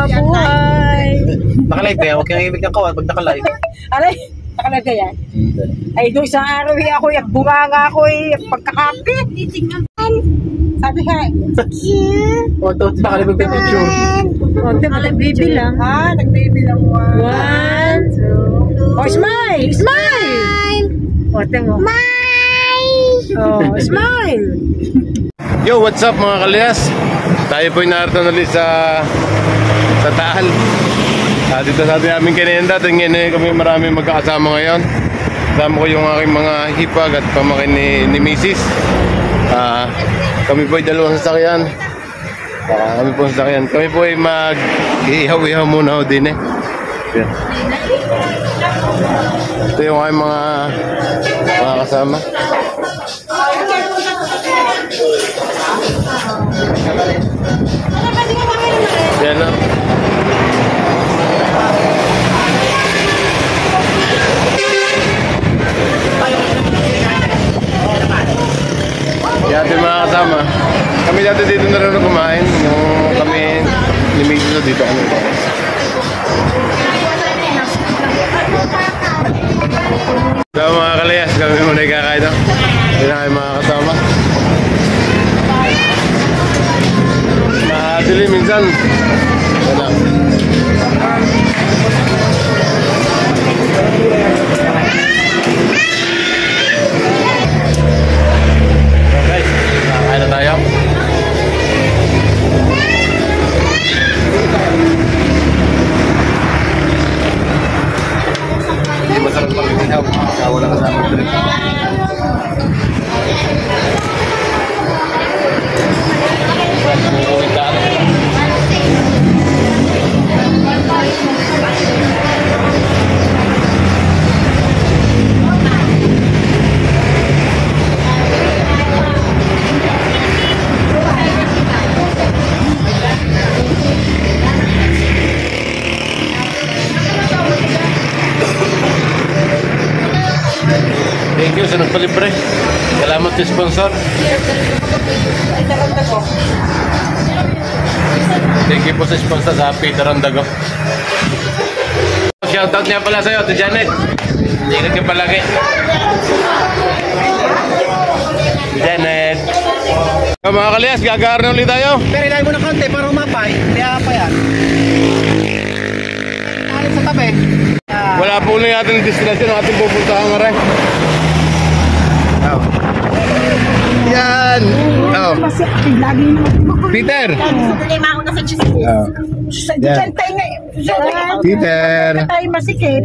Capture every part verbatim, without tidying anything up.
mabuhay. Nakalive ba yan? Huwag kang ibig ng kawan pag nakalive. Alay, nakalive ka yan? Ay, doon isang araw eh, ako, yung bunganga ako eh, pagkakapit. Sabi ka, O, ito, nakalibig ka picture. O, nagbibilang. Ha? Nagbibilang. One, one, two. Oh, smile! Smile! O, mo. Smile! Oh, smile! Yo, what's up mga kalyas? Tayo po'y narito ulit sa sa Taal. Uh, dito sa ating aming kinenda. Tingin eh, kami marami magkakasama ngayon. Kasama ko yung aking mga hipag at pamakin ni, ni Missus uh, Kami po'y dalawang sasakyan. uh, Kami po'y sasakyan. Kami po'y mag-ihaw-ihaw muna ho din eh. Yeah. Ito yung aking mga mga kasama. Yan na. Yan yung mga kasama. Kami dati dito na rin kumain. Yung kami limig dito dito kami. So mga kalayas, kami muna ikakain. Yan na kayo mga kasama. Madali minsan. Ano? Okay, kakain na tayo. Hindi masarap pang ikaw. Wala ka sa amin drink. Thank you sa nagpalibre. Salamat sa sponsor. Thank you po sa sponsor sa Peter Andago. Shoutout niya pala sa'yo, Ate Janet. Ingat ka palagi. Janet. So, mga kalyas, gagaar na ulit tayo. Pero ilahin mo na konti para umapay. Kaya pa yan. Tayo sa tabi. Uh, Wala po ulit ating destination na ating pupuntahan nga rin. Oh. Yan. Oh. Peter. Oh. Yan. Peter. Tayo masikip.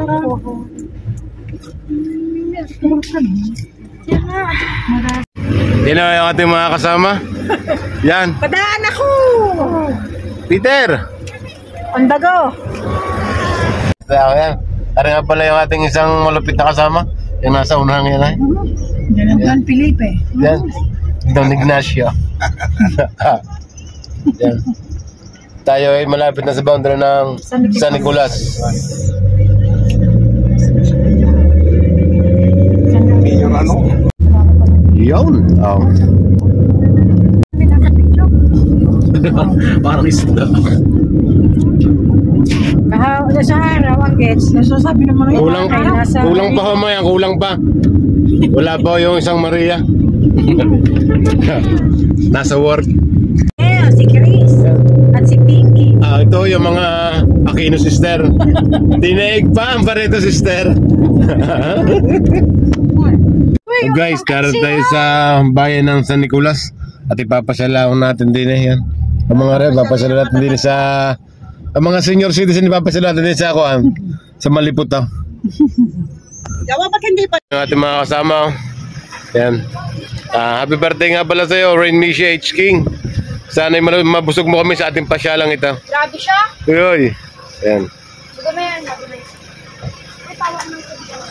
Yan na yung ating mga kasama. Yan. Padaan ako! Peter. Andago. Yan. Tara nga pala yung ating isang malupit na kasama. Yung nasa unahan yan ay. Yan ang Juan Felipe. Yan. Don Ignacio. Yan. Tayo ay malapit na sa boundary ng San Nicolas. Yun. Oh. parang isda. Kaha, sa araw ang gets, nasasabi naman yung Kulang, nasa, kulang pa humay, kulang pa. Wala pa yung isang Maria. Nasa work. Yeah, si Chris at si Pinky. Ah, ito yung mga Aquino sister. Dinaig pa ang Barreto sister. Oh guys, karoon tayo sa bayan ng San Nicolas at ipapasyala natin din eh yan. Ang mga rin, ipapasyala natin din sa ang mga senior citizen, ipapasyala natin din sa ako ah, sa Maliputa. Gawa pag hindi pa. Yung ating mga kasama. Yan. Ah, happy birthday nga pala sa'yo, Rain Misha H. King. Sana'y mabusog mo kami sa ating pasyalang ito. Grabe siya. Uy, yan. Magama yan, magama yan. Ay, tawa ng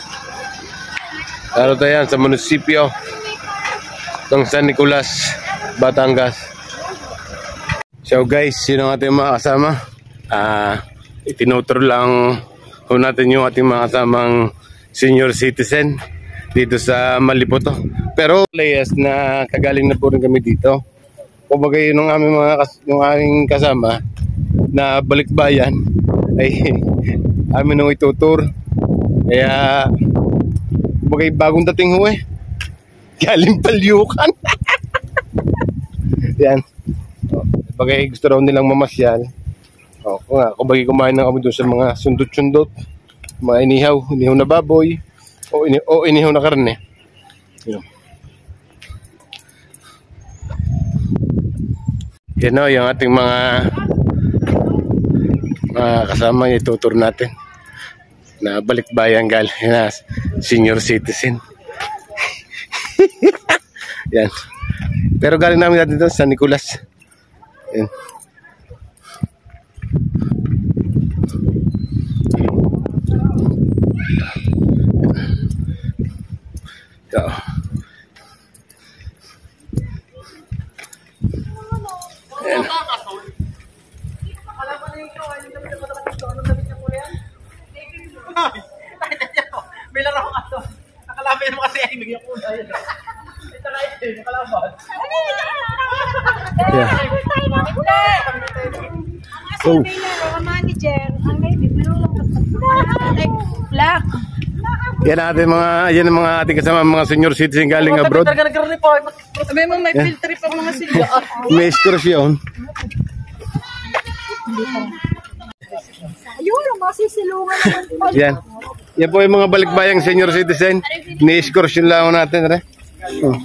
Lalo tayo yan sa munisipyo ng San Nicolas, Batangas. So guys, yun ang ating mga kasama. Ah, itinuturo lang ho natin yung ating mga kasamang senior citizen dito sa Maliputo. Pero players na kagaling na po rin kami dito. Kumbaga yun ang aming mga kas yung aming kasama na balikbayan ay amin nung itutur. Kaya bagay bagong dating ho eh. Galing Palyukan. Yan. O, bagay gusto raw nilang mamasyal. O, kung nga, kung bagay kumain na kami doon sa mga sundot-sundot, mga inihaw, inihaw na baboy, o, ini o inihaw na karne. Yan. Yan o, yung ating mga mga kasama itutur natin na balikbayan galing na senior citizen. Yan. Pero galing namin natin doon sa Nicolas. Yan. So. Yan. May laro ka to. Nakalaban mo kasi ay bigyan ko na yun. Ito na ito, nakalaban. Yeah. So, ang manager, ang lady, black. Yan natin mga, yan ang mga ating kasama, mga senior citizen galing abroad. Talaga nagkaroon po. Sabi mo may filter pa mga silya. May ekskursyon. Ayun, masisilungan naman. Yan. Yan po yung mga balikbayang senior citizen. Ni-ekskursyon lang natin. Re. Oh.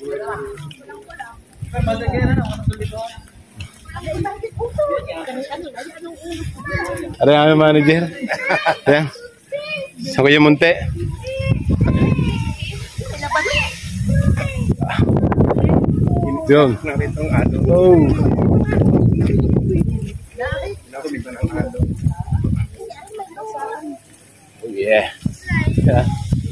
Are ang manager. Yan. Sa Kuya Munte. Yun. Oh. Oh yeah. Yeah.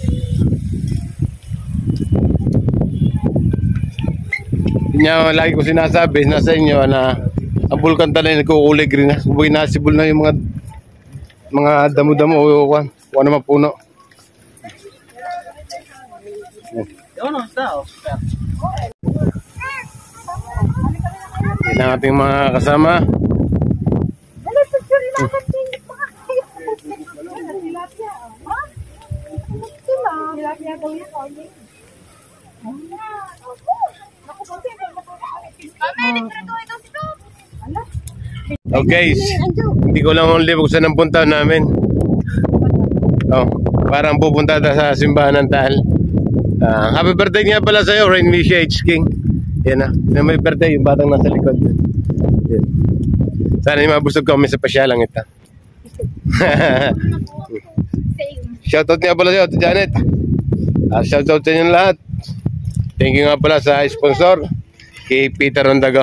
Yan lagi ko sinasabi nasa inyo na ang bulkan talaga nagkukulig rin na. Subukin nasibol na yung mga mga damo-damo o kung ano mapuno. Ano ang tao? Yan ang ating mga kasama. Okay, hindi ko lang only kung saan ang punta namin. Oh, parang pupunta ta sa simbahan ng Taal. Uh, happy birthday nga pala sa'yo, Rain Misha H. King. Yan na, na may birthday, yung batang nasa likod. Yan. Sana yung mabusog kami sa pasyalang ito. Shoutout nga pala sa'yo, Janet. Uh, shoutout sa inyo lahat. Thank you nga pala sa sponsor, kay Peter Rondago.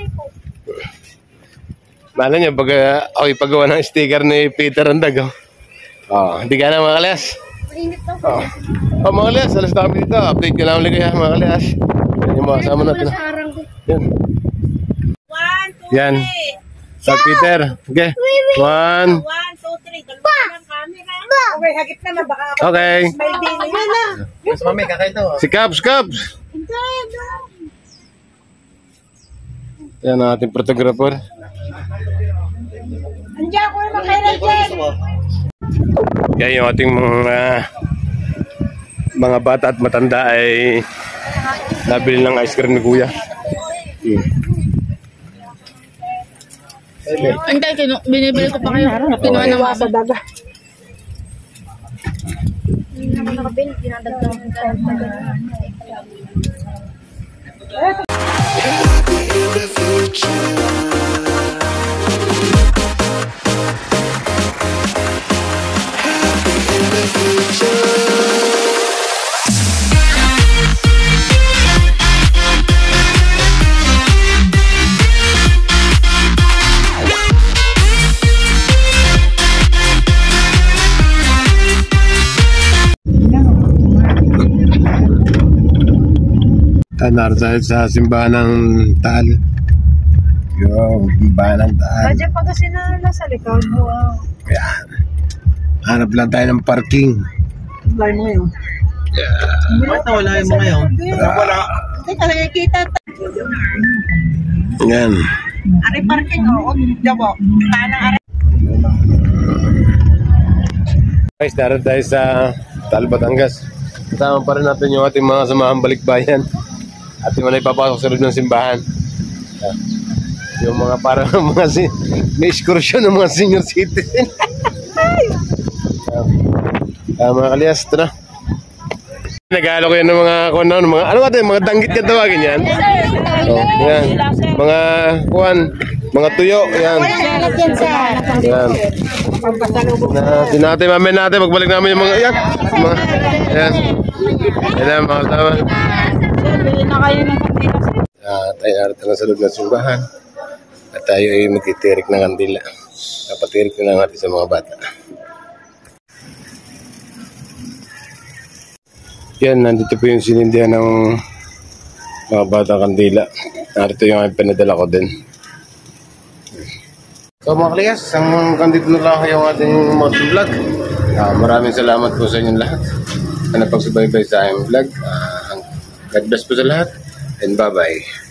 Mahal niyo, pag uh, ako'y paggawa ng sticker ni Peter Rondago. Oh, hindi ka na mga kalyas. Oh, oh mga kalyas, alas na kami dito. Update ko lang ulit kayo mga kalyas. Yan yung mga kasama natin. Yan. One, two, Yan. three. Sa Peter. Okay. One. One, two, three. Dalawa ng camera. Okay, hagip na na. Baka ako. Okay. May din na yan na. Yes, mami, kakaito. Si Cubs, Cubs. Yan ang ating photographer. Andiyan ko naman kay Rachel. Kaya yung ating mga mga bata at matanda ay nabili ng ice cream ni Kuya. Hmm. Hindi, binibili ko pa kayo. Kinuha ng mama. Sa daga. Narito tayo sa simbahan ng Taal. Yo, simbahan ng Taal. Radyo pa kasi na nasa likod mo. Kaya, hanap lang tayo ng parking. Wala mo yun. Bakit nawala yung mga yun? Wala. Hindi ka nakikita. Yan. Ari parking o, dabo. Kanang ari. Guys, darating tayo sa Taal, Batangas. Kasama pa rin natin yung ating mga samahang balikbayan. At yung mga ipapasok sa loob ng simbahan. Ah, yung mga parang mga si may excursion ng mga senior citizen. Ah, mga Kalyas, ito na. Nag-aalo ko yan ng mga, kung ano, mga, ano ba ito, mga danggit ka tawagin yan? Oh, yan. Mga, kuhan, mga tuyo, yan. Yan. Na, sinatay mamin natin, magbalik namin yung mga, yan. Mga, yan. Yan na, mga kasama. At tayo narito na sa loob ng simbahan. At tayo ay magtitirik ng kandila. Kapatirik na lang natin sa mga bata. Yan, nandito po yung sinindihan ng mga batang kandila. Narito yung aking pinadala ko din. So mga Kalyas, ang kandito na lang yung ating motor vlog. Uh, maraming salamat po sa inyong lahat na napagsubaybay sa aking vlog. Uh, God bless po sa lahat and bye bye.